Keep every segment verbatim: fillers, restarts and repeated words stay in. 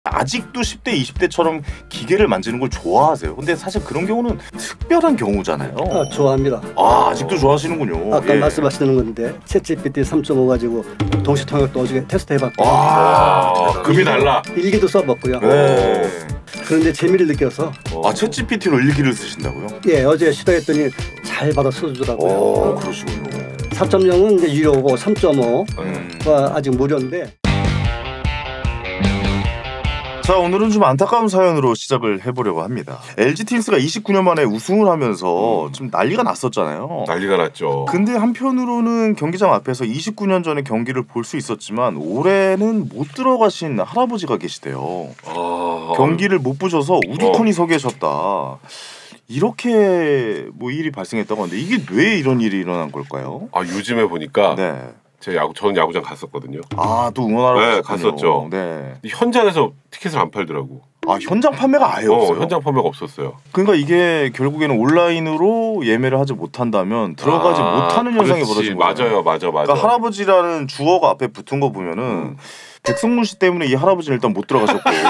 아직도 십 대, 이십 대처럼 기계를 만지는 걸 좋아하세요. 근데 사실 그런 경우는 특별한 경우잖아요. 아, 좋아합니다. 아, 아직도 좋아하시는군요. 아까 예. 말씀하시는 건데 챗지피티 삼 점 오 가지고 동시 통역도 어저께 테스트 해봤고 아, 급이 달라. 일기도 써봤고요. 네. 그런데 재미를 느껴서 아, 챗지피티로 일기를 쓰신다고요? 예, 어제 시도했더니 잘 받아 써주더라고요. 오, 그러시군요. 사 점 영은 이제 유료고 삼 점 오가 음. 아직 무료인데. 자, 오늘은 좀 안타까운 사연으로 시작을 해보려고 합니다. 엘지 트윈스가 이십구 년 만에 우승을 하면서 좀 난리가 났었잖아요. 난리가 났죠. 근데 한편으로는 경기장 앞에서 이십구 년 전에 경기를 볼 수 있었지만 올해는 못 들어가신 할아버지가 계시대요. 아... 경기를 못 보셔서 우두커니 어. 서 계셨다. 이렇게 뭐 일이 발생했다고 하는데 이게 왜 이런 일이 일어난 걸까요? 아, 요즘에 보니까 네. 제 야구 저는 야구장 갔었거든요. 아, 또 응원하러 네, 가셨군요. 갔었죠. 네. 현장에서 티켓을 안 팔더라고. 아, 현장 판매가 아예 어, 없어요? 현장 판매가 없었어요. 그러니까 이게 결국에는 온라인으로 예매를 하지 못한다면 들어가지 아, 못하는 현상이 그렇지. 벌어진 거예요. 맞아요, 맞아, 맞아. 그러니까 할아버지라는 주어가 앞에 붙은 거 보면은 음. 백성문 씨 때문에 이 할아버지는 일단 못 들어가셨고 네,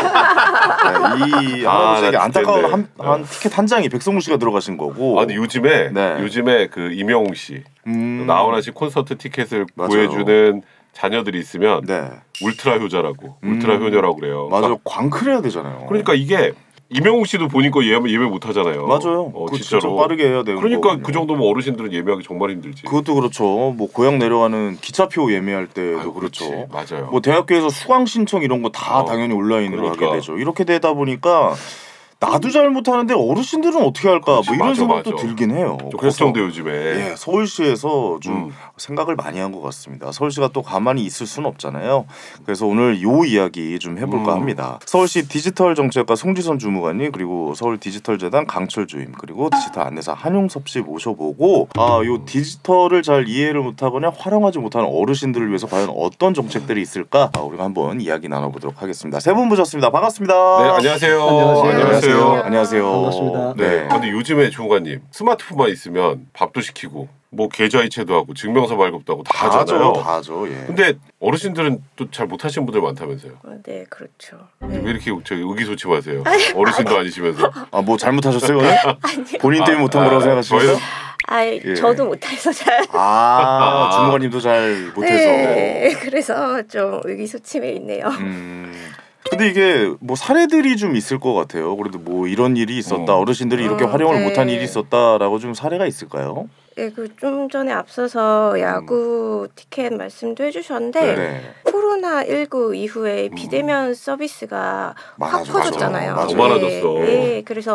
이 할아버지에게 아, 안타까운 한, 어. 한 티켓 한 장이 백성문 씨가 들어가신 거고. 아, 근데 요즘에 네. 요즘에 그 임영웅 씨, 음. 나훈아 씨 콘서트 티켓을 맞아요. 구해주는 자녀들이 있으면 네. 울트라 효자라고, 음. 울트라 효녀라고 그래요. 맞아요. 그러니까, 광클해야 되잖아요. 그러니까 이게 임영웅 씨도 본인 거 예매, 예매 못 하잖아요. 맞아요. 어, 그거 진짜로. 진짜 빠르게 해야 되는 그러니까 거거든요. 그 정도면 어르신들은 예매하기 정말 힘들지. 그것도 그렇죠. 뭐 고향 내려가는 기차표 예매할 때도 아유, 그렇죠. 그렇지. 맞아요. 뭐 대학교에서 수강 신청 이런 거 다 어, 당연히 온라인으로 그러니까. 하게 되죠. 이렇게 되다 보니까 나도 잘 못하는데 어르신들은 어떻게 할까? 그렇지, 뭐 이런 맞아, 생각도 맞아. 들긴 해요. 좀 걱정돼 요즘에. 예, 서울시에서 좀 음. 생각을 많이 한 것 같습니다. 서울시가 또 가만히 있을 수는 없잖아요. 그래서 오늘 요 이야기 좀 해볼까 음. 합니다. 서울시 디지털 정책과 송지선 주무관님 그리고 서울 디지털재단 강철 주임 그리고 디지털 안내사 한용섭 씨 모셔보고 아, 요 디지털을 잘 이해를 못하거나 활용하지 못하는 어르신들을 위해서 과연 어떤 정책들이 있을까? 아, 우리가 한번 이야기 나눠보도록 하겠습니다. 세 분 모셨습니다. 반갑습니다. 네, 안녕하세요. 안녕하세요. 안녕하세요. 안녕하세요. 반갑습니다. 네. 근데 요즘에 주무관님 스마트폰만 있으면 밥도 시키고 뭐 계좌이체도 하고 증명서 발급도 하고 다, 다 하잖아요. 하죠, 다 하죠. 예. 근데 어르신들은 또 잘 못하시는 분들 많다면서요. 네, 그렇죠. 근데 네. 왜 이렇게 저 의기소침하세요? 어르신도 아니시면서. 아, 뭐 잘못하셨어요 오늘? 본인 때문에 아, 못한 아, 거라고 생각하시나요? 저희는- 아, 예. 저도 못해서 잘. 아, 아. 주무관님도 잘 못해서. 네, 그래서 좀 의기소침해 있네요. 음. 근데 이게 뭐 사례들이 좀 있을 것 같아요. 그래도 뭐 이런 일이 있었다, 음. 어르신들이 이렇게 음, 활용을 네. 못한 일이 있었다라고 좀 사례가 있을까요? 네, 그 좀 전에 앞서서 야구 티켓 말씀도 해주셨는데 네. 코로나 일구 이후에 비대면 서비스가 확 많아졌죠. 퍼졌잖아요. 맞아요. 더 많아졌어. 네, 네, 그래서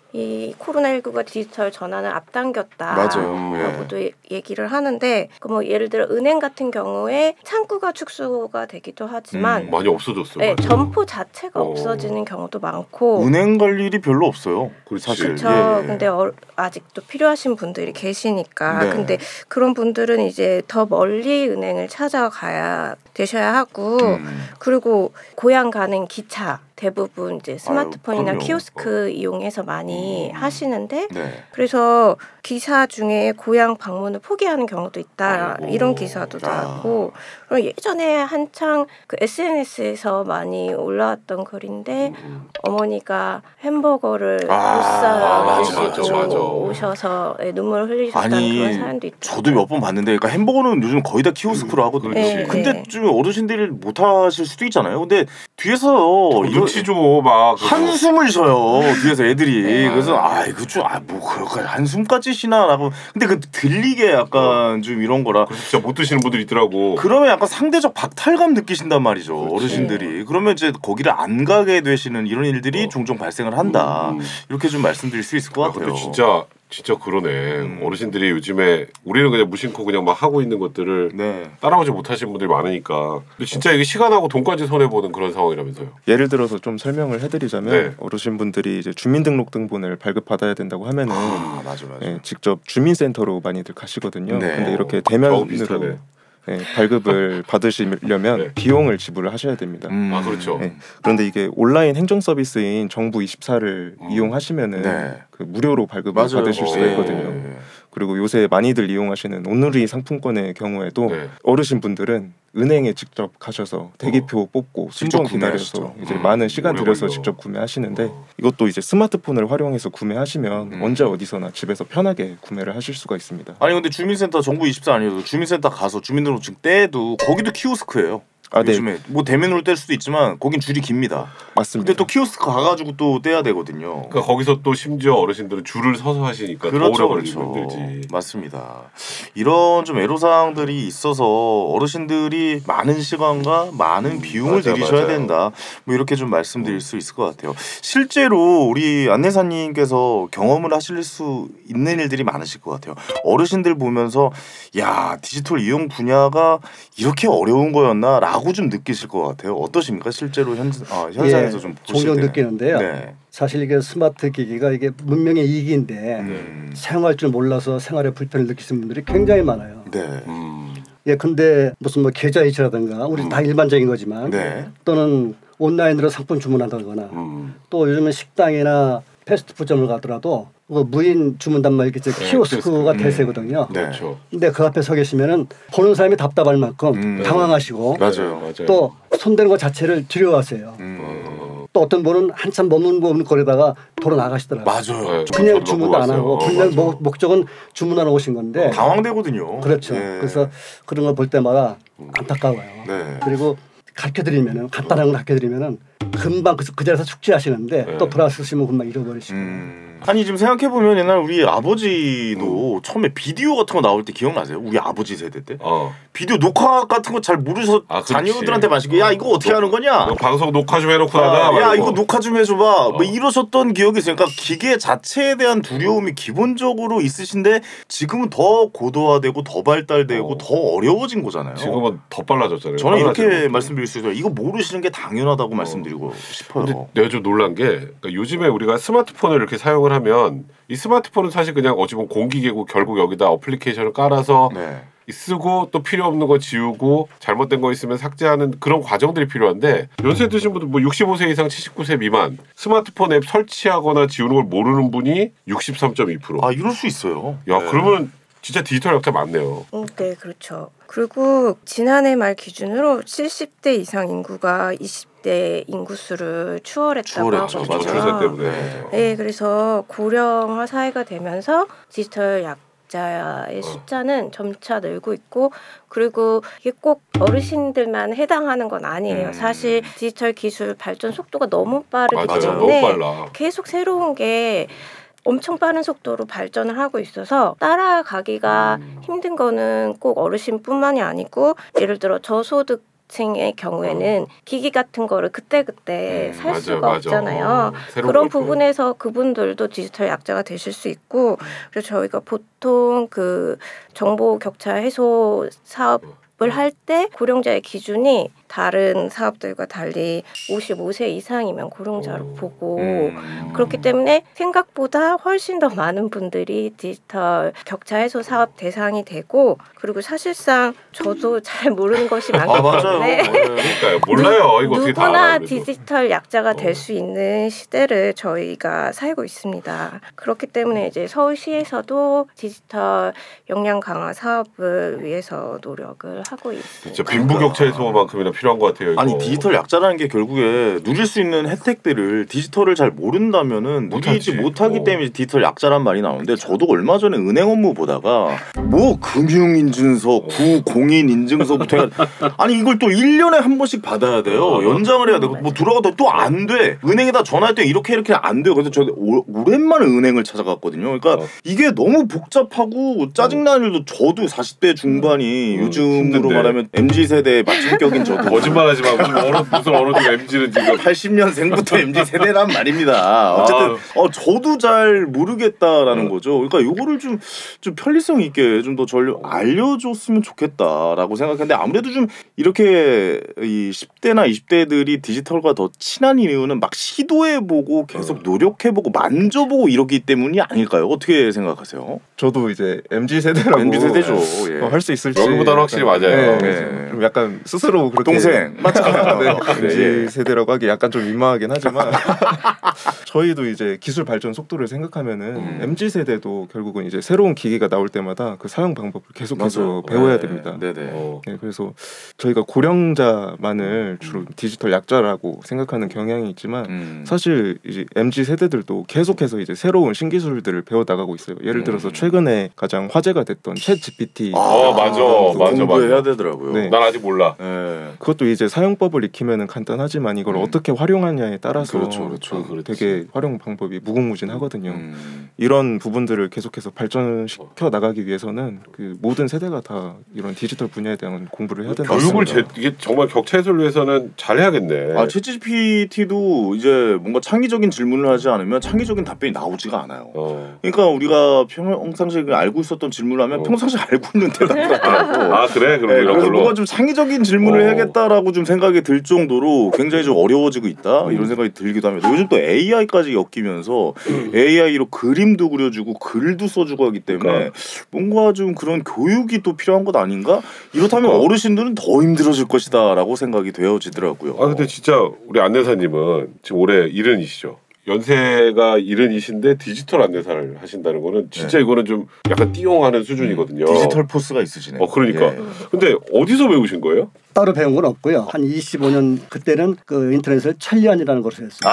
이 코로나 일구가 디지털 전환을 앞당겼다. 맞아요. 예. 라고도 얘기를 하는데 그 뭐 예를 들어 은행 같은 경우에 창구가 축소가 되기도 하지만 음. 많이 없어졌어. 네, 맞아. 점포 자체가 어. 없어지는 경우도 많고 은행 갈 일이 별로 없어요. 그렇지. 사실. 그렇죠. 예, 예. 근데 어, 아직도 필요하신 분들이 계시니까 네. 근데 그런 분들은 이제 더 멀리 은행을 찾아가야 되셔야 하고 음. 그리고 고향 가는 기차 대부분 이제 스마트폰이나 그럼요. 키오스크 이용해서 많이 음. 하시는데 네. 그래서 기사 중에 고향 방문을 포기하는 경우도 있다. 아이고. 이런 기사도 아. 나고 그리고 예전에 한창 그 에스엔에스에서 많이 올라왔던 글인데 음. 어머니가 햄버거를 아, 못 사 맞아, 드시고 맞아, 맞아. 오셔서 예, 눈물을 흘리셨다는 아니, 그런 사연도 있다. 저도 몇 번 봤는데, 그러니까 햄버거는 요즘 거의 다 키오스크로 하거든요. 그렇지. 네, 근데 네. 좀 어르신들이 못 하실 수도 있잖아요. 근데 뒤에서 이런 눈치 줘막 한숨을 쉬어요. 뒤에서 애들이. 네. 그래서 아 이거 좀 아 뭐 그럴까 한숨까지 쉬나라고. 근데 그 들리게 약간 좀 이런 거라. 진짜 못 드시는 분들 있더라고. 그러면 약간 상대적 박탈감 느끼신단 말이죠. 그렇지. 어르신들이. 그러면 이제 거기를 안 가게 되시는 이런 일들이 어. 종종 발생을 한다. 음, 음. 이렇게 좀 말씀드릴 수 있을 것 아, 같아요. 근데 진짜 진짜 그러네. 음. 어르신들이 요즘에 우리는 그냥 무심코 그냥 막 하고 있는 것들을 네. 따라오지 못하시는 분들이 많으니까. 근데 진짜 이게 시간하고 돈까지 손해 보는 그런 상황이라면서요. 예를 들어서 좀 설명을 해드리자면 네. 어르신분들이 이제 주민등록등본을 발급받아야 된다고 하면은 아 맞아 맞아. 예, 직접 주민센터로 많이들 가시거든요. 네. 근데 이렇게 저하고 비슷하네. 대면으로 예, 발급을 받으시려면 네. 비용을 지불을 하셔야 됩니다. 음. 아 그렇죠. 예, 그런데 이게 온라인 행정 서비스인 정부 이십사를 음. 이용하시면은 네. 그 무료로 발급을 맞아요. 받으실 수가 어. 있거든요. 네. 그리고 요새 많이들 이용하시는 온누리 상품권의 경우에도 네. 어르신분들은 은행에 직접 가셔서 대기표 어. 뽑고 직접 순번 기다려서 구매하시죠. 이제 음, 많은 시간 오래 들여서 걸려. 직접 구매하시는데 어. 이것도 이제 스마트폰을 활용해서 구매하시면 음. 언제 어디서나 집에서 편하게 구매를 하실 수가 있습니다. 아니 근데 주민센터 정부 이십사 아니어도 주민센터 가서 주민등록증 떼도 거기도 키오스크예요. 아, 네. 요즘에 뭐 대면으로 뗄 수도 있지만 거긴 줄이 깁니다. 맞습니다. 근데 또 키오스크 가가지고 또 떼야 되거든요. 그러니까 거기서 또 심지어 어르신들은 줄을 서서 하시니까 더 오래 그렇죠, 걸리면 그렇죠. 힘들지. 맞습니다. 이런 좀 애로사항들이 있어서 어르신들이 많은 시간과 많은 비용을 맞아, 들이셔야 맞아요. 된다. 뭐 이렇게 좀 말씀드릴 수 있을 것 같아요. 실제로 우리 안내사님께서 경험을 하실 수 있는 일들이 많으실 것 같아요. 어르신들 보면서 야 디지털 이용 분야가 이렇게 어려운 거였나라고 좀 느끼실 것 같아요. 어떠십니까? 실제로 현, 아, 현장에서 예, 좀 보실 종종 때는. 느끼는데요. 네. 사실 이게 스마트 기기가 이게 문명의 이익인데 음. 사용할 줄 몰라서 생활에 불편을 느끼시는 분들이 굉장히 많아요. 네. 음. 예, 근데 무슨 뭐 계좌이체라든가 우리 음. 다 일반적인 거지만 네. 또는 온라인으로 상품 주문한다거나 음. 또 요즘은 식당이나 패스트푸드점을 가더라도 뭐 무인 주문 단말 이렇게 네, 키오스크가 음. 대세거든요. 네. 그렇죠. 근데 그 앞에 서 계시면은 보는 사람이 답답할 만큼 음. 당황하시고 맞아요. 맞아요. 또 손대는 것 자체를 두려워하세요. 음. 어. 또 어떤 분은 한참 머문머문거리다가 돌아 나가시더라고요. 맞아요. 네, 그냥 저도 주문도 안 봤어요. 하고 어, 분명 맞아. 목, 목적은 주문하러 오신 건데 당황되거든요. 그렇죠. 예. 그래서 그런 걸 볼 때마다 안타까워요. 네. 그리고 가르쳐드리면은 간단한 걸 가르쳐드리면은 금방 그, 그 자리에서 숙지하시는데 네. 또 돌아서시면 금방 잃어버리시고. 음. 아니 지금 생각해 보면 옛날 우리 아버지도 처음에 비디오 같은 거 나올 때 기억나세요? 우리 아버지 세대 때 어. 비디오 녹화 같은 거 잘 모르셔서 아, 그렇지. 자녀들한테 마시고 야 이거 어떻게 하는 거냐? 너 방송 녹화 좀 해놓고 아, 하나. 야 말고. 이거 녹화 좀 해줘봐. 어. 뭐 이러셨던 기억이 있어요. 그러니까 기계 자체에 대한 두려움이 기본적으로 있으신데 지금은 더 고도화되고 더 발달되고 어. 더 어려워진 거잖아요. 지금은 더 빨라졌잖아요. 저는 이렇게 빨라지고. 말씀드릴 수 있어요. 이거 모르시는 게 당연하다고 말씀드리고 싶어요. 근데 내가 좀 놀란 게 그러니까 요즘에 우리가 스마트폰을 이렇게 사용을 하면 이 스마트폰은 사실 그냥 어찌 보면 공기계고 결국 여기다 어플리케이션을 깔아서 네. 쓰고 또 필요 없는 거 지우고 잘못된 거 있으면 삭제하는 그런 과정들이 필요한데 연세 드신 분들 뭐 육십오 세 이상 칠십구 세 미만 스마트폰 앱 설치하거나 지우는 걸 모르는 분이 육십삼 점 이 퍼센트. 아 이럴 수 있어요. 야 네. 그러면 진짜 디지털 약자 많네요. 음, 네, 그렇죠. 그리고 지난해 말 기준으로 칠십 대 이상 인구가 이십 대 인구 수를 추월했다고 추월했죠. 하거든요. 맞아요. 저출생 때문에. 네. 네, 그래서 고령화 사회가 되면서 디지털 약자의 숫자는 점차 늘고 있고 그리고 이게 꼭 어르신들만 해당하는 건 아니에요. 음. 사실 디지털 기술 발전 속도가 너무 빠르기 맞아요. 너무 때문에 빨라. 계속 새로운 게 엄청 빠른 속도로 발전을 하고 있어서 따라가기가 음. 힘든 거는 꼭 어르신뿐만이 아니고 예를 들어 저소득 층의 경우에는 기기 같은 거를 그때그때 음, 살 맞아, 수가 맞아. 없잖아요. 어, 새로운 그런 걸 또. 부분에서 그분들도 디지털 약자가 되실 수 있고 그래서 저희가 보통 그 정보 격차 해소 사업을 할 때 고령자의 기준이 다른 사업들과 달리 오십오 세 이상이면 고령자로 오. 보고 음. 그렇기 때문에 생각보다 훨씬 더 많은 분들이 디지털 격차 해소 사업 대상이 되고 그리고 사실상 저도 잘 모르는 것이 많기 아 맞아요. 때문에 네. 그러니까요. 몰라요. 이거 어떻게 다 누구나 알아요. 그래도. 디지털 약자가 어. 될 수 있는 시대를 저희가 살고 있습니다. 그렇기 때문에 이제 서울시에서도 디지털 역량 강화 사업을 위해서 노력을 하고 있습니다. 진짜 빈부격차 해소만큼이나 필요한 것 같아요. 이거. 아니 디지털 약자라는 게 결국에 누릴 수 있는 혜택들을 디지털을 잘 모른다면은 누리지 못하지. 못하기 어. 때문에 디지털 약자란 말이 나오는데 저도 얼마 전에 은행 업무 보다가 뭐 금융인증서, 구공인 인증서부터 해가 아니 이걸 또 일 년에 한 번씩 받아야 돼요. 어. 연장을 해야 되고 뭐 들어가도 또 안 돼. 은행에다 전화할 때 이렇게 이렇게 안 돼요. 그래서 저 오- 오랜만에 은행을 찾아갔거든요. 그러니까 어. 이게 너무 복잡하고 짜증나는 일도 저도 사십 대 중반이 음, 요즘으로 힘든데. 말하면 엠지 세대의 맞춤격인 저도 거짓말하지 마. 무슨 어른 무슨 어른이 엠지는 지금. 팔십 년생부터 엠지 세대란 말입니다. 어쨌든 아유. 어, 저도 잘 모르겠다라는 어. 거죠. 그러니까 요거를 좀, 좀 편리성 있게 좀 더 절 알려줬으면 좋겠다라고 생각했는데 아무래도 좀 이렇게 이 십 대나 이십 대들이 디지털과 더 친한 이유는 막 시도해보고 계속 어. 노력해보고 만져보고 이러기 때문이 아닐까요? 어떻게 생각하세요? 저도 이제 엠지 세대라고 엠지 세대죠. 예. 할 수 있을지 여기보다는 확실히 맞아요. 네, 네. 좀 약간 스스로 그렇게 동생 맞잖아요. 엠지 세대라고 하기 약간 좀 민망하긴 하지만 저희도 이제 기술 발전 속도를 생각하면은 음. 엠지 세대도 결국은 이제 새로운 기기가 나올 때마다 그 사용 방법을 계속해서 맞아요. 배워야 네. 됩니다. 네네. 어. 네, 그래서 저희가 고령자만을 주로 디지털 약자라고 생각하는 경향이 있지만 음. 사실 이제 엠지 세대들도 계속해서 이제 새로운 신기술들을 배워 나가고 있어요. 예를 들어서 음. 최근에 가장 화제가 됐던 챗 지피티. 어, 맞아. 그것도 맞아, 공부해야 맞아. 되더라고요. 네. 난 아직 몰라. 네. 그것도 이제 사용법을 익히면은 간단하지만 이걸 음. 어떻게 활용하냐에 따라서 그렇죠, 그렇죠. 또 그렇지. 되게 활용 방법이 무궁무진하거든요. 음. 이런 부분들을 계속해서 발전시켜 나가기 위해서는 그 모든 세대가 다 이런 디지털 분야에 대한 공부를 해야 된다. 교육을 제, 이게 정말 격차 해소를 위해서는 잘해야겠네. 아, 챗지피티도 이제 뭔가 창의적인 질문을 하지 않으면 창의적인 답변이 나오지가 않아요. 어. 그러니까 우리가 평상시에 알고 있었던 질문을 하면 어. 평상시에 알고 있는 대답을 하더라고. 아 그래? 그럼 네, 이런 그래서 걸로. 뭔가 좀 창의적인 질문을 어. 해야겠다라고 좀 생각이 들 정도로 굉장히 좀 어려워지고 있다 이런 생각이 들기도 합니다. 요즘 또 에이아이까지 엮이면서 에이아이로 그림도 그려주고 글도 써주고 하기 때문에 그러니까. 뭔가 좀 그런 교육이 또 필요한 것 아닌가? 이렇다면 그러니까. 어르신들은 더 힘들어질 것이다라고 생각이 되어지더라고요. 아 근데 진짜 우리 안내사님은 지금 올해 일흔이시죠. 연세가 일흔이신데 디지털 안내사를 하신다는 거는 진짜 네. 이거는 좀 약간 띠용하는 수준이거든요. 디지털 포스가 있으시네요. 어 그러니까. 예. 근데 어디서 배우신 거예요? 따로 배운 건 없고요. 한 이십오 년 그때는 그 인터넷을 천리안이라는 것을 했어요.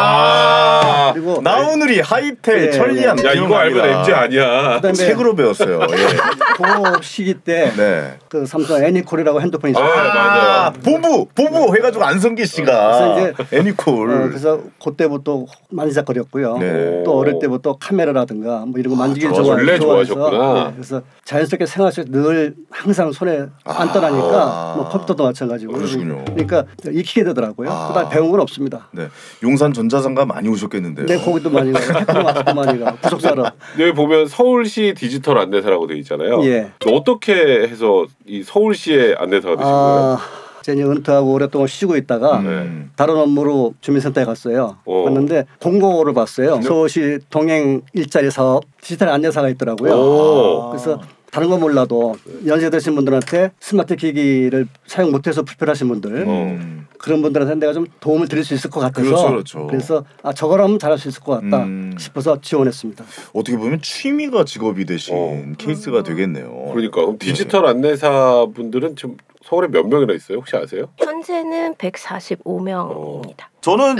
아, 그리고 나우누리 하이텔 예, 천리안 예. 야 이거 알면 엠지 아니야. 그다음에 책으로 배웠어요. 예. 그 시기 때 그 네. 삼성 애니콜이라고 핸드폰이 아, 있었어요. 맞아요. 보부 보부 해가지고 안성기 씨가 그래서 애니콜. 어, 그래서 그때부터 만지작거렸고요. 네. 또 어릴 때부터 카메라라든가 뭐 이런 거 만지기를 좋아, 좋아, 원래 좋아해서 좋아하셨구나. 네, 그래서 자연스럽게 생활 속에 늘 항상 손에 안 떠나니까 뭐 컴퓨터도 마찬가지고 그러시군요. 그러니까 익히게 되더라고요. 아. 그다음 배운 건 없습니다. 네. 용산 전자상가 많이 오셨겠는데요. 내 거기도 많이 가고 테크노마트도 많이 가고 부속사로. 여기 보면 서울시 디지털 안내사라고 돼 있잖아요. 예. 어떻게 해서 이 서울시의 안내사가 되신 거예요? 아, 제가 이제 은퇴하고 오랫동안 쉬고 있다가 음. 다른 업무로 주민센터에 갔어요. 오. 갔는데 공고를 봤어요. 서울시 동행 일자리 사업 디지털 안내사가 있더라고요. 오. 그래서 다른 건 몰라도 연세 드신 분들한테 스마트 기기를 사용 못해서 불편하신 분들 음. 그런 분들한테 내가 좀 도움을 드릴 수 있을 것 같아서 그렇죠, 그렇죠. 그래서 아 저거라면 잘할 수 있을 것 같다 음. 싶어서 지원했습니다. 어떻게 보면 취미가 직업이 되신 어. 케이스가 되겠네요. 그러니까 그럼 디지털 안내사 분들은 지금 서울에 몇 명이나 있어요? 혹시 아세요? 현재는 백사십오 명입니다. 저는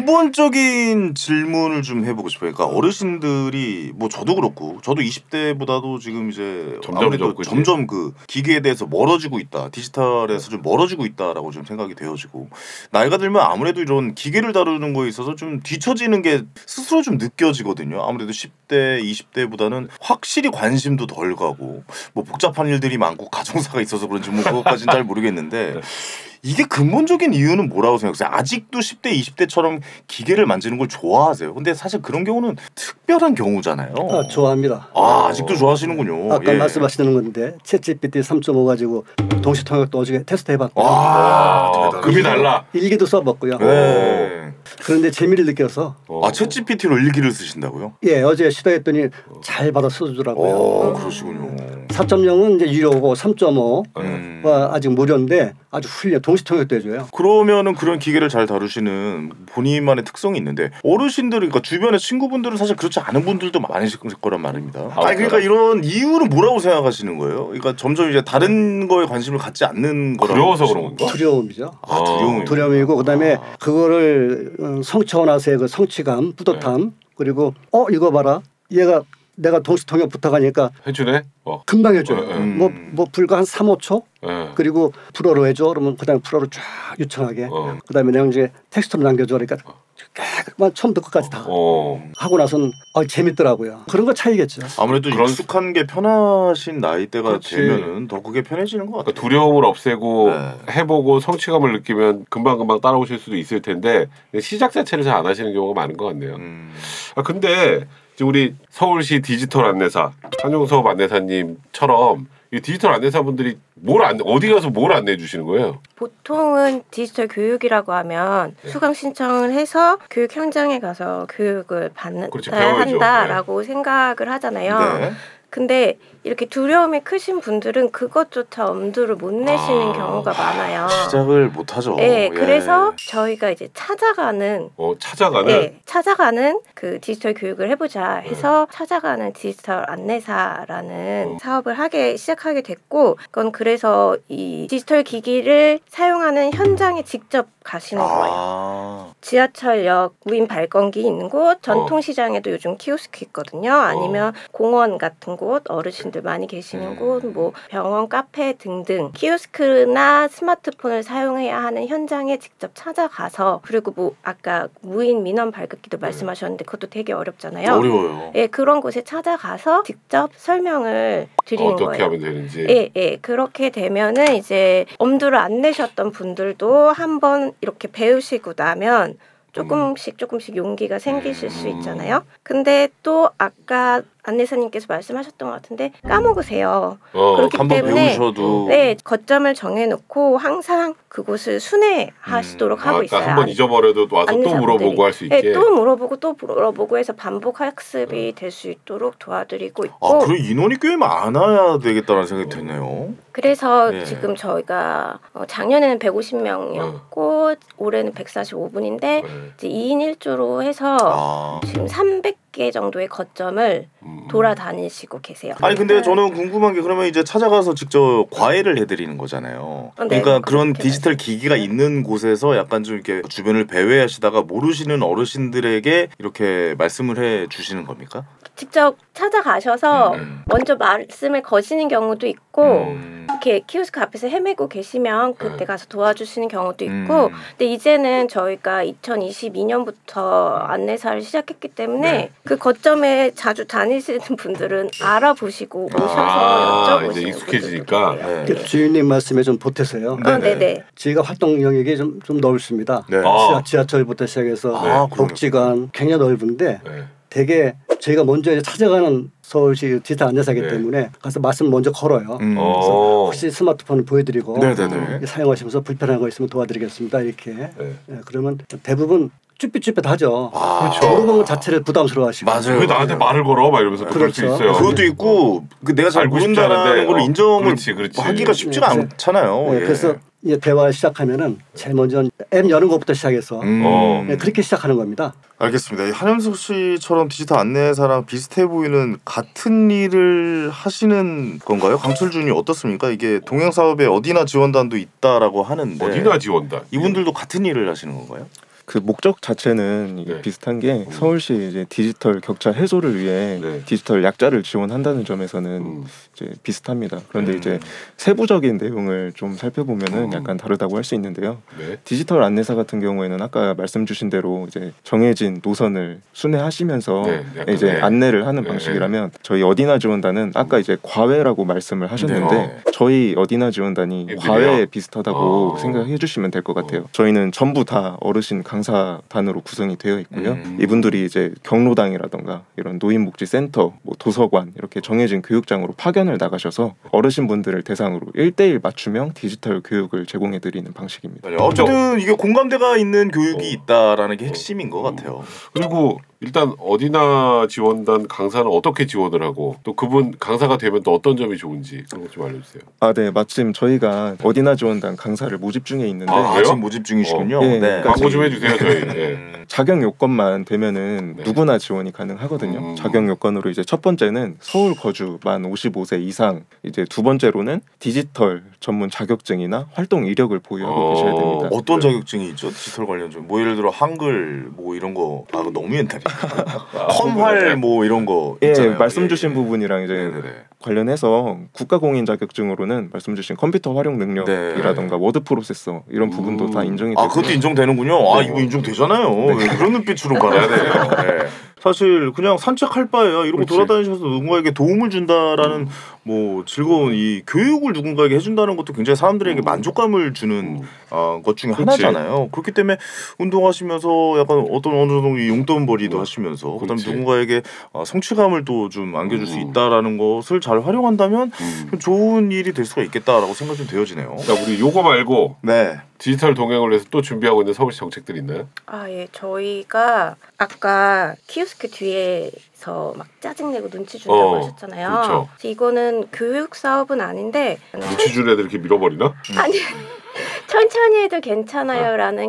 근본적인 질문을 좀 해보고 싶어요. 그러니까 어르신들이 뭐 저도 그렇고 저도 이십 대보다도 지금 이제 점점 아무래도 좀 그치? 점점 그 기계에 대해서 멀어지고 있다. 디지털에서 좀 멀어지고 있다라고 좀 생각이 되어지고 나이가 들면 아무래도 이런 기계를 다루는 거에 있어서 좀 뒤처지는 게 스스로 좀 느껴지거든요. 아무래도 십 대, 이십 대보다는 확실히 관심도 덜 가고 뭐 복잡한 일들이 많고 가정사가 있어서 그런지 뭐 그것까지는 잘 모르겠는데 이게 근본적인 이유는 뭐라고 생각하세요? 아직도 십 대, 이십 대처럼 기계를 만지는 걸 좋아하세요. 근데 사실 그런 경우는 특별한 경우잖아요. 아, 좋아합니다. 아, 아직도 좋아하시는군요. 아까 예. 말씀하시는 건데 챗지피티 삼 점 오 가지고 동시 통역도 어저께 테스트 해봤고요. 와, 아, 대단하시다. 급이 달라. 일기도 써봤고요. 네. 그런데 재미를 느껴서 어. 아, 챗지피티로 일기를 쓰신다고요? 예 어제 시도했더니 잘 받아 써주더라고요. 오, 그러시군요. 사 점 영은 이제 유료고 삼 점 오가 음. 아직 무료인데 아주 훌륭해 동시 통역도 해줘요. 그러면은 그런 기계를 잘 다루시는 본인만의 특성이 있는데 어르신들 그러니까 주변의 친구분들은 사실 그렇지 않은 분들도 많으실 거란 말입니다. 아, 아니 그러니까 이런 이유는 뭐라고 생각하시는 거예요? 그러니까 점점 이제 다른 거에 관심을 갖지 않는 거라고 두려워서 보시는 그런 건가? 두려움이죠. 아, 두려움이. 두려움이고 그다음에 그거를 어, 성취원화서의 그 성취감, 뿌듯함 그리고 어 이거 봐라 얘가 내가 동시 통역 부탁하니까 해주네. 어. 금방 해줘요. 음. 뭐, 뭐 불과 한 삼, 오 초 예. 그리고 불어로 해줘 그러면 그다음에 불어로 쫙 유창하게 어. 그다음에 내가 이제 텍스트로 남겨줘 그러니까 깨끗만 처음부터 끝까지 다 어. 하고 나서는 어, 재밌더라고요. 그런 거 차이겠죠. 아무래도 그런- 익숙한 게 편하신 나이대가 그렇지. 되면은 더 그게 편해지는 것 같아요. 그러니까 두려움을 없애고 네. 해보고 성취감을 느끼면 금방금방 따라오실 수도 있을 텐데 시작 자체를 잘 안 하시는 경우가 많은 것 같네요. 음. 아 근데 지금 우리 서울시 디지털 안내사 한용섭 안내사님처럼 이 디지털 안내사분들이 뭘 안, 어디 가서 뭘 안내해 주시는 거예요? 보통은 디지털 교육이라고 하면 네. 수강 신청을 해서 교육 현장에 가서 교육을 받는 그렇지, 다 배워야죠. 한다라고 생각을 하잖아요. 네. 근데 이렇게 두려움이 크신 분들은 그것조차 엄두를 못 내시는 아. 경우가 많아요. 시작을 못 하죠. 네, 예. 그래서 저희가 이제 찾아가는 어, 찾아가는 네, 찾아가는 그 디지털 교육을 해보자 해서 찾아가는 디지털 안내사라는 어. 사업을 하게 시작하게 됐고, 그건 그래서 이 디지털 기기를 사용하는 현장에 직접 가시는 거예요. 아. 지하철역 무인 발권기 있는 곳, 전통시장에도 요즘 키오스크 있거든요. 아니면 공원 같은 곳, 어르신들 많이 계시는 음. 곳, 뭐 병원, 카페 등등 키오스크나 스마트폰을 사용해야 하는 현장에 직접 찾아가서, 그리고 뭐 아까 무인 민원 발급기도 말씀하셨는데 그것도 되게 어렵잖아요. 어려워요. 예, 그런 곳에 찾아가서 직접 설명을 드리는 어떻게 거예요. 하면 되는지. 예, 예. 그렇게 되면은 이제 엄두를 안 내셨던 분들도 한번 이렇게 배우시고 나면 조금씩 조금씩 용기가 생기실 수 있잖아요. 근데 또 아까 안내사님께서 말씀하셨던 것 같은데 까먹으세요. 어, 그렇기 한번 때문에 배우셔도 네, 거점을 정해놓고 항상 그곳을 순회하시도록 음, 하고 아, 있어요. 한 번 잊어버려도 와서 또 안내사분들이. 물어보고 할 수 있게. 네, 또 물어보고 또 물어보고 해서 반복 학습이 될 수 있도록 도와드리고 있고. 아, 그래 인원이 꽤 많아야 되겠다는 생각이 드네요. 그래서 네. 지금 저희가 어, 작년에는 백오십 명이었고 올해는 백사십오 분인데 네. 이제 이 인 일 조로 해서 아. 지금 삼백 개 정도의 거점을 음. 돌아다니시고 계세요. 아니 근데 저는 궁금한 게 그러면 이제 찾아가서 직접 과외를 해드리는 거잖아요. 어, 네, 그러니까 그런 그렇게 디지털 기기가 있는 곳에서 약간 좀 이렇게 주변을 배회하시다가 모르시는 어르신들에게 이렇게 말씀을 해 주시는 겁니까? 직접 찾아가셔서 음. 먼저 말씀을 거시는 경우도 있고 음. 이렇게 키오스크 앞에서 헤매고 계시면 그때 네. 가서 도와주시는 경우도 있고 음. 근데 이제는 저희가 이천이십이 년부터 안내사를 시작했기 때문에 네. 그 거점에 자주 다니시는 분들은 알아보시고 오셔서 아, 여쭤보시는 이제 익숙해지니까. 분들도 계세요. 네. 그 주인님 말씀에 좀 보태서요. 네. 아, 네네. 저희가 활동 영역이 좀, 좀 넓습니다. 네. 아. 지하, 지하철부터 시작해서 아, 복지관 굉장히 넓은데 네. 되게 저희가 먼저 이제 찾아가는 서울시 디지털 안내사이기 네. 때문에 가서 말씀 먼저 걸어요. 음. 어. 혹시 스마트폰을 보여드리고 네네네. 사용하시면서 불편한 거 있으면 도와드리겠습니다. 이렇게. 네. 예, 그러면 대부분 쭈삣쭈삣하죠. 아, 그렇죠. 물어보는 것 자체를 부담스러워하시고. 맞아요. 왜 나한테 말을 걸어? 막 이러면서 그럴 수 그렇죠. 있어요. 그것도 있고 그 내가 잘 알고 싶지 모른다는 않은데, 걸 어, 인정을 그렇지, 그렇지. 하기가 쉽지가 네, 않잖아요. 네, 예. 그래서 이제 대화를 시작하면은 제일 먼저 앱 여는 것부터 시작해서 음. 어. 네, 그렇게 시작하는 겁니다. 알겠습니다. 이 한현숙 씨처럼 디지털 안내사랑 비슷해 보이는 같은 일을 하시는 건가요? 강철준이 어떻습니까? 이게 동행 사업에 어디나 지원단도 있다라고 하는데 어디나 지원단. 이분들도 같은 일을 하시는 건가요? 그 목적 자체는 이게 네. 비슷한 게 서울시 이제 디지털 격차 해소를 위해 네. 디지털 약자를 지원한다는 점에서는 음. 이제 비슷합니다. 그런데 음. 이제 세부적인 내용을 좀 살펴보면은 음. 약간 다르다고 할 수 있는데요. 네. 디지털 안내사 같은 경우에는 아까 말씀 주신 대로 이제 정해진 노선을 순회하시면서 네, 약간, 이제 네. 안내를 하는 네, 방식이라면 저희 어디나 지원단은 아까 이제 과외라고 말씀을 하셨는데 네. 저희 어디나 지원단이 앱이래요? 과외에 비슷하다고 어. 생각해 주시면 될 것 같아요. 저희는 전부 다 어르신 강사단으로 구성이 되어 있고요. 음. 이분들이 이제 경로당이라던가 이런 노인복지센터, 뭐 도서관 이렇게 정해진 교육장으로 파견을 나가셔서 어르신분들을 대상으로 일대일 맞춤형 디지털 교육을 제공해드리는 방식입니다. 어쨌든 이게 공감대가 있는 교육이 어. 있다라는 게 핵심인 것 같아요. 그리고 일단 어디나 지원단 강사는 어떻게 지원을 하고 또 그분 강사가 되면 또 어떤 점이 좋은지 그런 것 좀 알려주세요. 아, 네, 마침 저희가 어디나 지원단 강사를 모집 중에 있는데 아, 아, 그래요? 지금 모집 중이시군요. 어. 예, 네. 그러니까 광고 좀 해주세요 저희. 예. 음. 자격 요건만 되면은 네. 누구나 지원이 가능하거든요. 음. 자격 요건으로 이제 첫 번째는 서울 거주 만 오십오 세 이상, 이제 두 번째로는 디지털 전문 자격증이나 활동 이력을 보유하고 어. 계셔야 됩니다. 어떤 네. 자격증이 있죠? 디지털 관련증. 뭐 예를 들어 한글 뭐 이런 거. 아, 그거 너무 옛날이야. 아, 컴활 뭐 이런 거 예, 있잖아요. 말씀 예, 주신 예. 부분이랑 이제 네네네. 관련해서 국가공인 자격증으로는 말씀 주신 컴퓨터 활용 능력이라던가 워드 프로세서 이런 부분도 음. 다 인정이 아, 되고 그것도 인정되는군요. 아, 이거 인정되잖아요. 왜 그런 눈빛으로 봐야 돼요. 네. 사실 그냥 산책할 바에야 이러고 그렇지. 돌아다니셔서 누군가에게 도움을 준다라는 뭐 즐거운 이 교육을 누군가에게 해준다는 것도 굉장히 사람들에게 만족감을 주는 음. 어, 것 중에 그렇지. 하나잖아요. 그렇기 때문에 운동하시면서 약간 어떤 어느 정도 이 용돈벌이도 음. 하시면서 그다음 그렇지. 누군가에게 어, 성취감을 또 좀 안겨줄 수 음. 있다라는 것을 잘 활용한다면 음. 좀 좋은 일이 될 수가 있겠다라고 생각 좀 되어지네요. 자 우리 요거 말고 네. 디지털 동행을 위해서 또 준비하고 있는 서울시 정책들이 있나요? 아, 예. 저희가 아까 키오스크 뒤에서 막 짜증내고 눈치 준다고 어, 하셨잖아요. 그렇죠. 그래서 이거는 교육 사업은 아닌데 눈치 주는 애들 이렇게 밀어버리나? 아니 천천히 해도 괜찮아요라는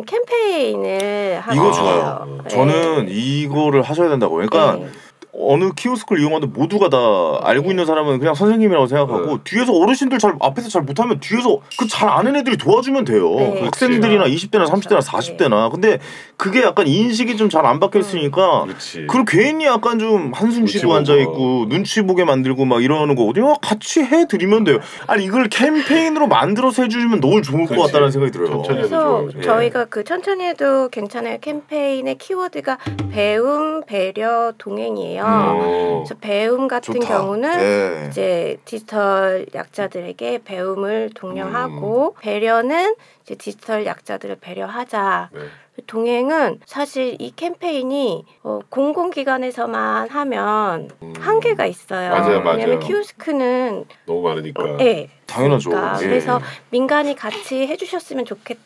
캠페인을 하고 이거 있어요. 좋아요. 네. 저는 이거를 하셔야 된다고. 그러니까 네. 어느 키오스크를 이용하는데 모두가 다 알고 있는 사람은 그냥 선생님이라고 생각하고 네. 뒤에서 어르신들 잘 앞에서 잘 못하면 뒤에서 그 잘 아는 애들이 도와주면 돼요. 네. 학생들이나 이십 대나 삼십 대나 그렇죠. 사십 대나. 근데 그게 약간 인식이 좀 잘 안 박혀 있으니까 그렇지. 그리고 괜히 약간 좀 한숨 눈치 쉬고 보고. 앉아 있고 눈치 보게 만들고 막 이러는 거거든요. 같이 해 드리면 돼요. 아니 이걸 캠페인으로 만들어서 해주시면 너무 좋을 것 그렇지. 같다는 생각이 들어요. 천천히 해도 그래서 좋아요. 예. 저희가 그 천천히 해도 괜찮아요 캠페인의 키워드가 배움, 배려, 동행이에요. 어. 그래서 배움 같은 좋다. 경우는 예. 이제 디지털 약자들에게 배움을 독려하고 배려는 이제 디지털 약자들을 배려하자. 네. 동행은 사실 이 캠페인이 어, 공공기관에서만 하면 음. 한계가 있어요. 맞아요, 맞아요. 왜냐하면 키오스크는 너무 많으니까. 네. 당연하죠. 그러니까. 예. 그래서 민간이 같이 해주셨으면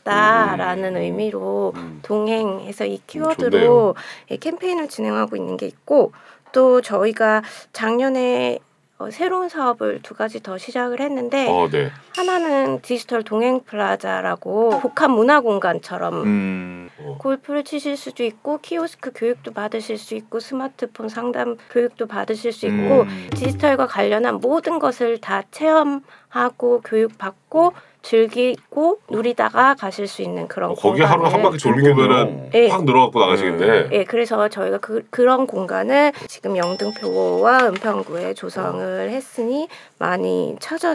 좋겠다라는 음. 의미로 음. 동행해서 이 좋네요. 키워드로 이 캠페인을 진행하고 있는 게 있고 또 저희가 작년에 어, 새로운 사업을 두 가지 더 시작을 했는데 어, 네. 하나는 디지털 동행 플라자라고 복합 문화 공간처럼 음. 어. 골프를 치실 수도 있고 키오스크 교육도 받으실 수 있고 스마트폰 상담 교육도 받으실 수 있고 음. 디지털과 관련한 모든 것을 다 체험하고 교육받고 즐기고 누리다가 가실 수 있는 그런 어, 거기 하루 한 공간을 바퀴 돌고 재밌겠네요. 오면은 네. 확 늘어갖고 나가시겠네. 예, 그래서 저희가 그, 그런 공간을 지금 영등포와 은평구에 조성을 했으니 많이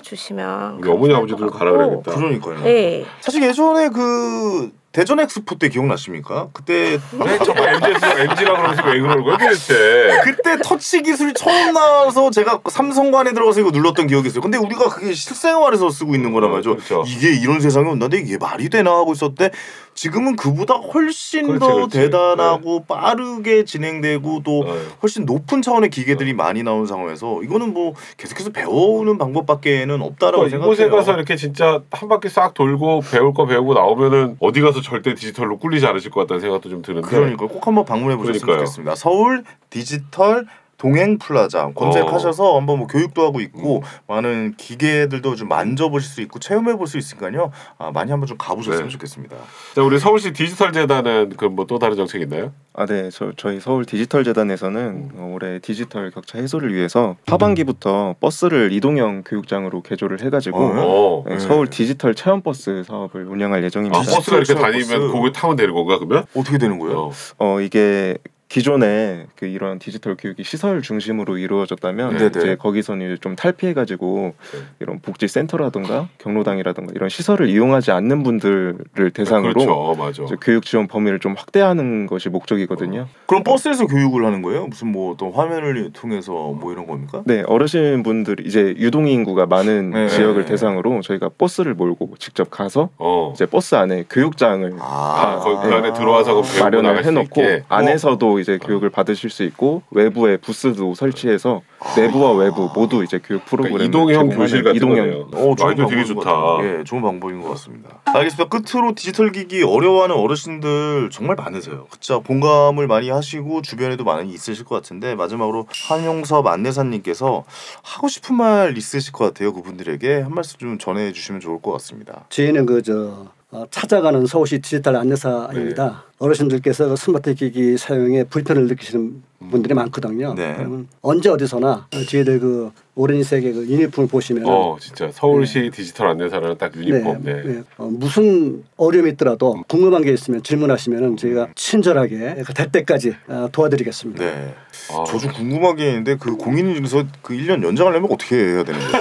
찾아주시면 우리 어머니 감사할 아버지들 것 가라 같고. 그래야겠다. 그러니까요. 네. 사실 예전에 그 대전 엑스포 때 기억나십니까? 그때 네, 정말 엠지에서 엠지라 그러면서 왜 그러는 거야 도대체? 그때 터치 기술이 처음 나와서 제가 삼성관에 들어가서 이거 눌렀던 기억이 있어요. 근데 우리가 그게 실생활에서 쓰고 있는 거란 말이죠. 그렇죠. 이게 이런 세상이 온다는데 이게 말이 되나 하고 있었대. 지금은 그보다 훨씬 그렇지, 더 그렇지. 대단하고 빠르게 진행되고 또 네. 훨씬 높은 차원의 기계들이 많이 나온 상황에서 이거는 뭐 계속해서 배우는 방법밖에는 없다라고 그러니까 생각해요. 이곳에 가서 이렇게 진짜 한 바퀴 싹 돌고 배울 거 배우고 나오면은 어디 가서 절대 디지털로 꿀리지 않으실 것 같다는 생각도 좀 드는데. 그러니까 꼭 한번 방문해 보셨으면 그러니까요. 좋겠습니다. 서울 디지털 동행 플라자 검색하셔서 어. 한번 뭐 교육도 하고 있고 음. 많은 기계들도 좀 만져보실 수 있고 체험해 볼 수 있으니까요. 아, 많이 한번 좀 가보셨으면 네. 좋겠습니다. 자, 우리 서울시 디지털 재단은 그 뭐 또 다른 정책 있나요? 아, 네. 저, 저희 서울 디지털 재단에서는 어, 올해 디지털 격차 해소를 위해서 하반기부터 버스를 이동형 교육장으로 개조를 해가지고 어. 어. 네, 서울 디지털 체험 버스 사업을 운영할 예정입니다. 아, 버스가 이렇게 디지털 다니면 버스. 거기 타면 되는 건가 그러면? 어떻게 되는 거예요? 어. 어, 이게 기존에 그 이런 디지털 교육이 시설 중심으로 이루어졌다면 네네. 이제 거기서는 이제 좀 탈피해가지고 네. 이런 복지 센터라든가 경로당이라든가 이런 시설을 이용하지 않는 분들을 대상으로 그렇죠, 맞아. 이제 교육 지원 범위를 좀 확대하는 것이 목적이거든요. 그럼 버스에서 교육을 하는 거예요? 무슨 뭐 어떤 화면을 통해서 뭐 이런 겁니까? 네, 어르신 분들 이제 유동 인구가 많은 네. 지역을 대상으로 저희가 버스를 몰고 직접 가서 어. 이제 버스 안에 교육장을 아, 거기 그 네. 안에 들어와서 그럼 배우고 마련을 나갈 수 해놓고 있게. 안에서도 이제 교육을 받으실 수 있고 외부에 부스도 설치해서 내부와 외부 모두 이제 교육 프로그램을 그러니까 이동형 제공하는 교실 같은 이동형 거네요. 어, 좋은 아이디어 되게 방법인 것 좋다. 같아요. 예, 좋은 방법인 것 같습니다. 알겠습니다. 끝으로 디지털 기기 어려워하는 어르신들 정말 많으세요. 진짜 공감을 많이 하시고 주변에도 많이 있으실 것 같은데 마지막으로 한용섭 안내사님께서 하고 싶은 말 있으실 것 같아요. 그분들에게 한 말씀 좀 전해주시면 좋을 것 같습니다. 저희는 그저 어, 찾아가는 서울시 디지털 안내사입니다. 네. 어르신들께서 그 스마트 기기 사용에 불편을 느끼시는 분들이 많거든요. 네. 그러면 언제 어디서나 어, 저희들 그 오렌지 색의 그 유니폼을 보시면 어, 진짜 서울시 디지털 안내사라는 딱 유니폼. 네. 네. 어, 무슨 어려움이 있더라도 궁금한 게 있으면 질문하시면 저희가 친절하게 그 될 때까지 어, 도와드리겠습니다. 네. 아. 저 좀 궁금한 게 있는데 그 공인 중에서 그 일 년 연장하려면 어떻게 해야 되는 거예요?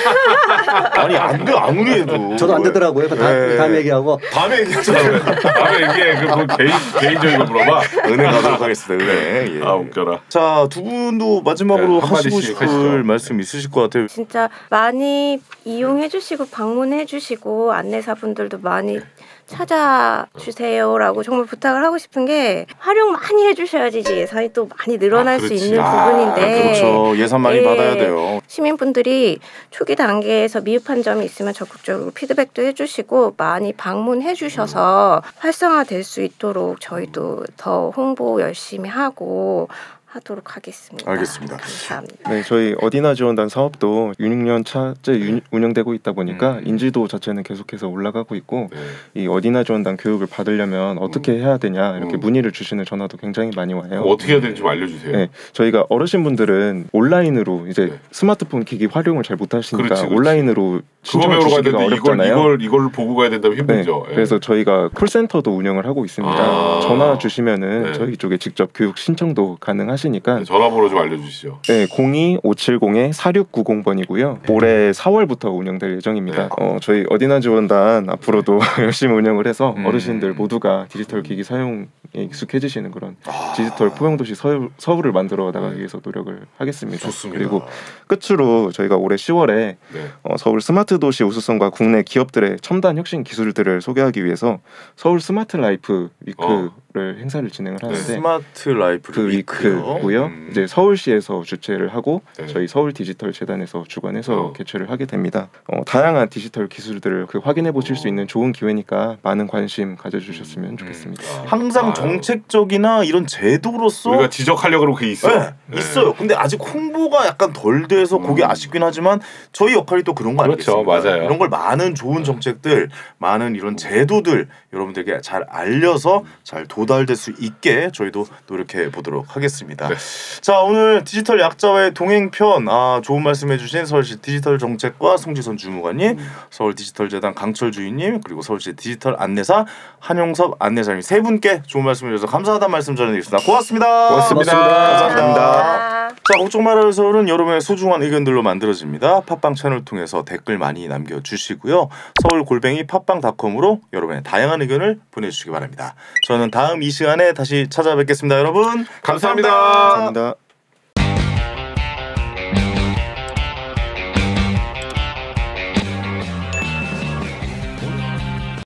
아니 안 돼 아무리 해도 저도 안 되더라고요. 다, 네. 다음 얘기하고 다음에 얘기하자고요. 다음에 이게 그뭐 개인 개인적인 거 물어봐. 은행 가도록 하겠습니다. 은행. 예. 아, 웃겨라. 자, 두 분도 마지막으로 네, 하시고 한마디씩 싶을 하시죠. 말씀 있으실 것 같아요. 진짜 많이 이용해 주시고 방문해 주시고 안내사분들도 많이 찾아주세요라고 정말 부탁을 하고 싶은 게 활용 많이 해주셔야지 이제 예산이 또 많이 늘어날 아, 수 그렇지. 있는 아, 부분인데 그렇죠. 예산 많이 네. 받아야 돼요. 시민분들이 초기 단계에서 미흡한 점이 있으면 적극적으로 피드백도 해주시고 많이 방문해 주셔서 활성화될 수 있도록 저희도 더 홍보 열심히 하고 하도록 하겠습니다. 알겠습니다. 감사합니다. 네, 저희 어디나 지원단 사업도 육 년 차째 유- 운영되고 있다 보니까 음. 인지도 자체는 계속해서 올라가고 있고 네. 이 어디나 지원단 교육을 받으려면 어떻게 해야 되냐 이렇게 음. 문의를 주시는 전화도 굉장히 많이 와요. 어떻게 해야 되는지 좀 알려주세요. 네, 저희가 어르신분들은 온라인으로 이제 네. 스마트폰 기기 활용을 잘 못하시니까 그렇지, 그렇지. 온라인으로 그거 신청을 배우러 가야 주시기가 되는데 이걸 어렵잖아요. 이걸 이걸 보고 가야 된다면 네, 힘들죠. 예. 그래서 저희가 콜센터도 운영을 하고 있습니다. 아. 전화 주시면은 네. 저희 쪽에 직접 교육 신청도 가능하시니까 네, 전화번호 좀 알려주시죠. 네, 공이 오칠공 사육구공 번이고요. 올해 사월부터 운영될 예정입니다. 네. 어, 저희 어디나 지원단 앞으로도 열심히 운영을 해서 음. 어르신들 모두가 디지털 기기 사용에 익숙해지시는 그런 아. 디지털 포용도시 서울, 서울을 만들어 나가기 네. 위해서 노력을 하겠습니다. 좋습니다. 그리고 끝으로 저희가 올해 시월에 네. 어, 서울 스마트 도시 우수성과 국내 기업들의 첨단 혁신 기술들을 소개하기 위해서 서울 스마트 라이프 위크를 행사를 진행을 하는데 스마트 라이프 그 위크고요. 음. 이제 서울시에서 주최를 하고 네. 저희 서울 디지털 재단에서 주관해서 어. 개최를 하게 됩니다. 어, 다양한 디지털 기술들을 그 확인해 보실 수 있는 좋은 기회니까 많은 관심 가져주셨으면 좋겠습니다. 항상 아유. 정책적이나 이런 제도로서 우리가 지적하려고 그런 게 있어. 네, 있어요. 근데 아직 홍보가 약간 덜 돼서 그게 음. 아쉽긴 하지만 저희 역할이 또 그런 거 그렇죠, 아니겠습니까? 맞아요. 이런 걸 많은 좋은 정책들, 많은 이런 제도들 여러분들에게 잘 알려서 잘 도달될 수 있게 저희도 노력해 보도록 하겠습니다. 네. 자, 오늘 디지털 약자와의 동행편 아, 좋은 말씀해주신 서울시 디지털 정책과 송지선 주무관님, 음. 서울 디지털재단 강철 주임님, 그리고 서울시 디지털 안내사 한용섭 안내사님 세 분께 좋은 말씀해주셔서 감사하다는 말씀 전해드리겠습니다. 고맙습니다. 고맙습니다. 감사합니다. 자, 걱정 말아요 서울은 여러분의 소중한 의견들로 만들어집니다. 팟빵 채널 통해서 댓글 많이 남겨주시고요. 서울 골뱅이 팟빵닷컴으로 여러분의 다양한 의견을 보내주시기 바랍니다. 저는 다음 이 시간에 다시 찾아뵙겠습니다. 여러분 감사합니다. 감사합니다.